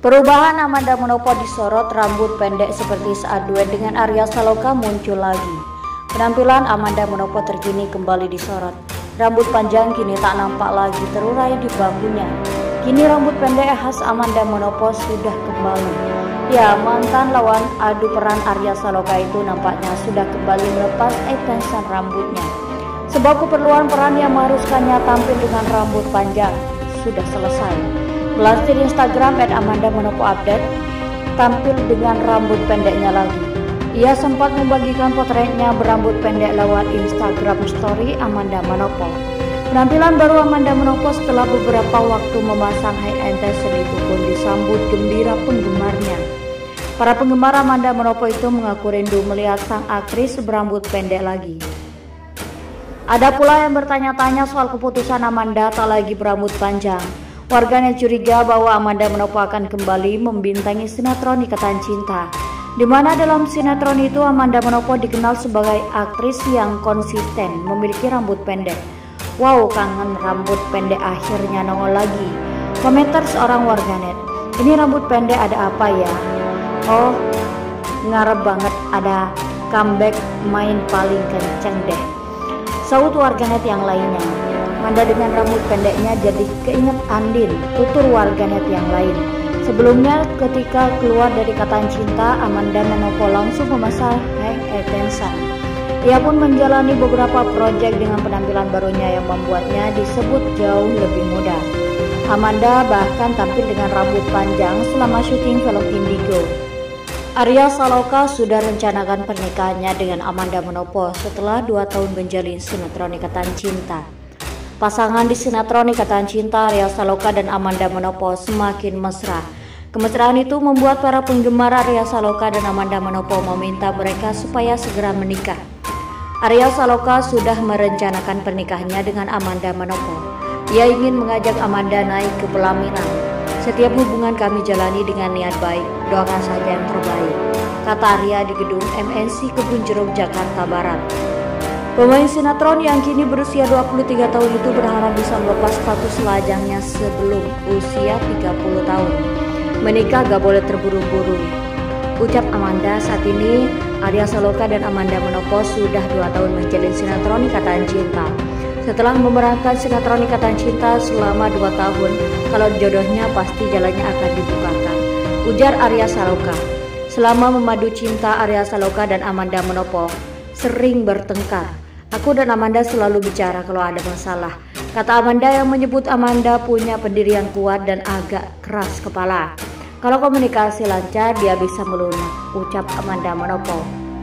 Perubahan Amanda Manopo disorot, rambut pendek seperti saat duet dengan Arya Saloka muncul lagi. Penampilan Amanda Manopo terkini kembali disorot. Rambut panjang kini tak nampak lagi terurai di bahunya. Kini rambut pendek khas Amanda Manopo sudah kembali. Ya, mantan lawan adu peran Arya Saloka itu nampaknya sudah kembali melepas extension rambutnya. Sebab keperluan peran yang mengharuskannya tampil dengan rambut panjang sudah selesai. Melansir Instagram @amanda_manopo_update, tampil dengan rambut pendeknya lagi. Ia sempat membagikan potretnya berambut pendek lewat Instagram Story Amanda Manopo. Penampilan baru Amanda Manopo setelah beberapa waktu memasang high intention itu pun disambut gembira penggemarnya. Para penggemar Amanda Manopo itu mengaku rindu melihat sang aktris berambut pendek lagi. Ada pula yang bertanya-tanya soal keputusan Amanda tak lagi berambut panjang. Warganet curiga bahwa Amanda Manopo akan kembali membintangi sinetron Ikatan Cinta, di mana dalam sinetron itu Amanda Manopo dikenal sebagai aktris yang konsisten memiliki rambut pendek. Wow, kangen rambut pendek akhirnya nongol lagi. Komentar seorang warganet, ini rambut pendek ada apa ya? Oh, ngarep banget ada comeback main paling kenceng deh. Saut warganet yang lainnya. Amanda dengan rambut pendeknya jadi keinget Andin, tutur warganet yang lain. Sebelumnya ketika keluar dari Ikatan Cinta, Amanda Manopo langsung memasang high intention. Ia pun menjalani beberapa proyek dengan penampilan barunya yang membuatnya disebut jauh lebih muda. Amanda bahkan tampil dengan rambut panjang selama syuting film Indigo. Arya Saloka sudah rencanakan pernikahannya dengan Amanda Manopo setelah 2 tahun menjalin sinetron Ikatan Cinta. Pasangan di sinetron Ikatan Cinta Arya Saloka dan Amanda Manopo semakin mesra. Kemesraan itu membuat para penggemar Arya Saloka dan Amanda Manopo meminta mereka supaya segera menikah. Arya Saloka sudah merencanakan pernikahannya dengan Amanda Manopo. Ia ingin mengajak Amanda naik ke pelaminan. Setiap hubungan kami jalani dengan niat baik, doakan saja yang terbaik, kata Arya di gedung MNC Kebun Jeruk, Jakarta Barat. Pemain sinetron yang kini berusia 23 tahun itu berharap bisa melepas status lajangnya sebelum usia 30 tahun. Menikah gak boleh terburu-buru, ucap Amanda. Saat ini Arya Saloka dan Amanda Manopo sudah 2 tahun menjalin sinetron Ikatan Cinta. Setelah memerankan sinetron Ikatan Cinta selama 2 tahun, kalau jodohnya pasti jalannya akan dibukakan, ujar Arya Saloka. Selama memadu cinta, Arya Saloka dan Amanda Manopo sering bertengkar. Aku dan Amanda selalu bicara kalau ada masalah, kata Amanda yang menyebut Amanda punya pendirian kuat dan agak keras kepala. Kalau komunikasi lancar dia bisa melunak, ucap Amanda Manopo.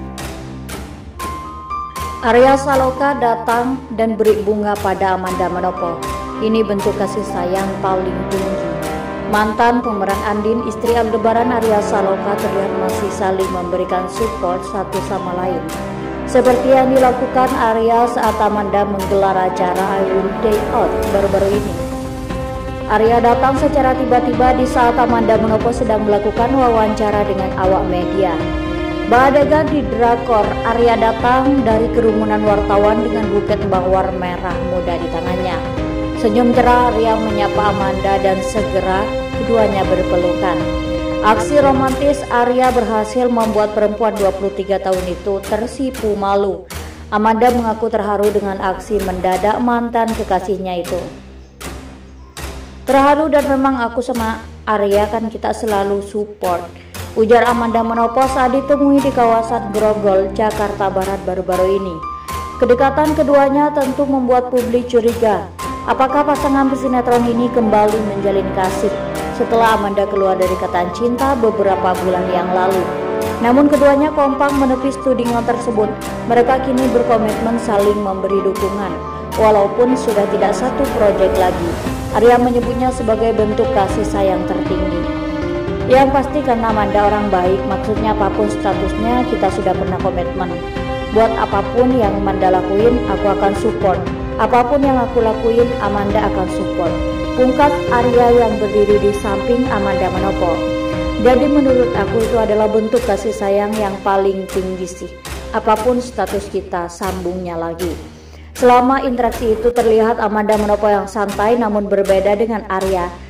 Arya Saloka datang dan beri bunga pada Amanda Manopo. Ini bentuk kasih sayang paling tinggi. Mantan pemeran Andin, istri Aldebaran Arya Saloka, terlihat masih saling memberikan support satu sama lain. Seperti yang dilakukan Arya saat Amanda menggelar acara I Will Day Out baru-baru ini. Arya datang secara tiba-tiba di saat Amanda Manopo sedang melakukan wawancara dengan awak media. Badegan di drakor, Arya datang dari kerumunan wartawan dengan buket bawang merah muda di tangannya. Senyum cerah Arya menyapa Amanda dan segera keduanya berpelukan. Aksi romantis Arya berhasil membuat perempuan 23 tahun itu tersipu malu. Amanda mengaku terharu dengan aksi mendadak mantan kekasihnya itu. Terharu dan memang aku sama Arya kan kita selalu support, ujar Amanda Manopo saat ditemui di kawasan Grogol, Jakarta Barat baru-baru ini. Kedekatan keduanya tentu membuat publik curiga. Apakah pasangan pesinetron ini kembali menjalin kasih setelah Amanda keluar dari Ikatan Cinta beberapa bulan yang lalu? Namun keduanya kompak menepis tudingan tersebut. Mereka kini berkomitmen saling memberi dukungan, walaupun sudah tidak satu proyek lagi. Arya menyebutnya sebagai bentuk kasih sayang tertinggi. Yang pasti karena Amanda orang baik, maksudnya apapun statusnya kita sudah pernah komitmen. Buat apapun yang Amanda lakuin, aku akan support. Apapun yang aku lakuin, Amanda akan support, pungkas Arya yang berdiri di samping Amanda Manopo. Jadi menurut aku itu adalah bentuk kasih sayang yang paling tinggi sih. Apapun status kita, sambungnya lagi. Selama interaksi itu terlihat Amanda Manopo yang santai namun berbeda dengan Arya.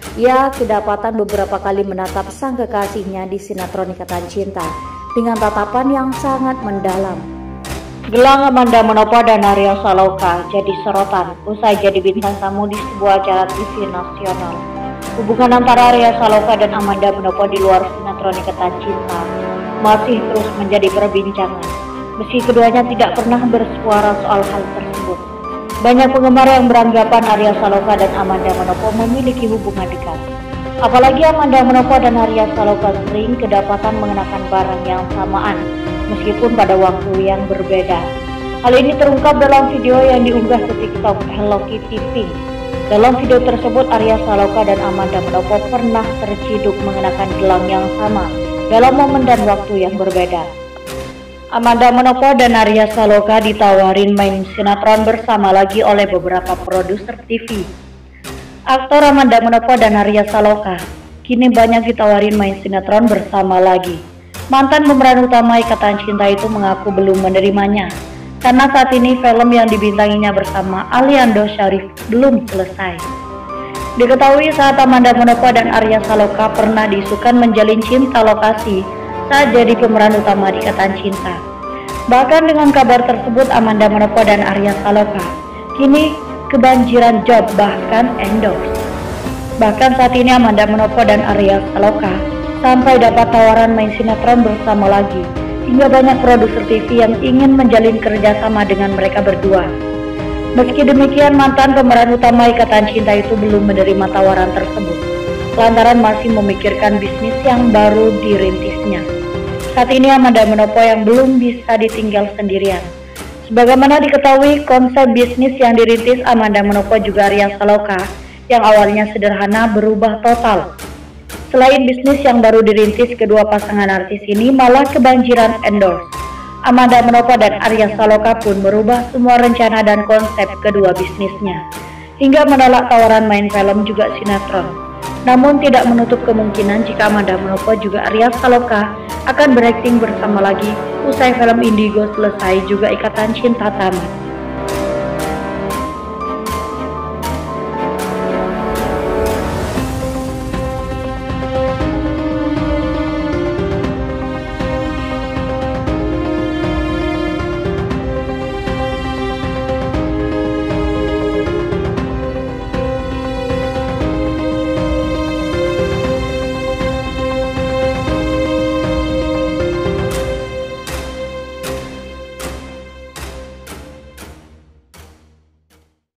Ia kedapatan beberapa kali menatap sang kekasihnya di sinetron Ikatan Cinta dengan tatapan yang sangat mendalam. Gelang Amanda Manopo dan Arya Saloka jadi sorotan usai jadi bintang tamu di sebuah acara TV nasional. Hubungan antara Arya Saloka dan Amanda Manopo di luar sinetron Ikatan Cinta masih terus menjadi perbincangan, meski keduanya tidak pernah bersuara soal hal tersebut. Banyak penggemar yang beranggapan Arya Saloka dan Amanda Manopo memiliki hubungan dekat. Apalagi Amanda Manopo dan Arya Saloka sering kedapatan mengenakan barang yang samaan, meskipun pada waktu yang berbeda. Hal ini terungkap dalam video yang diunggah ke TikTok Hello Kitty Pink. Dalam video tersebut, Arya Saloka dan Amanda Manopo pernah terciduk mengenakan gelang yang sama dalam momen dan waktu yang berbeda. Amanda Manopo dan Arya Saloka ditawarin main sinetron bersama lagi oleh beberapa produser TV. Aktor Amanda Manopo dan Arya Saloka kini banyak ditawarin main sinetron bersama lagi. Mantan pemeran utama Ikatan Cinta itu mengaku belum menerimanya, karena saat ini film yang dibintanginya bersama Aliando Syarif belum selesai. Diketahui saat Amanda Manopo dan Arya Saloka pernah diisukan menjalin cinta lokasi saat jadi pemeran utama di Ikatan Cinta. Bahkan dengan kabar tersebut, Amanda Manopo dan Arya Saloka kini kebanjiran job, bahkan endorse. Bahkan saat ini Amanda Manopo dan Arya Saloka sampai dapat tawaran main sinetron bersama lagi, hingga banyak produser TV yang ingin menjalin kerjasama dengan mereka berdua. Meski demikian, mantan pemeran utama Ikatan Cinta itu belum menerima tawaran tersebut, lantaran masih memikirkan bisnis yang baru dirintisnya. Saat ini Amanda Manopo yang belum bisa ditinggal sendirian. Sebagaimana diketahui, konsep bisnis yang dirintis Amanda Manopo juga Arya Saloka yang awalnya sederhana berubah total. Selain bisnis yang baru dirintis, kedua pasangan artis ini malah kebanjiran endorse. Amanda Manopo dan Arya Saloka pun merubah semua rencana dan konsep kedua bisnisnya, hingga menolak tawaran main film juga sinetron. Namun tidak menutup kemungkinan jika Amanda Manopo juga Arya Saloka akan berakting bersama lagi usai film Indigo selesai juga Ikatan Cinta tamat.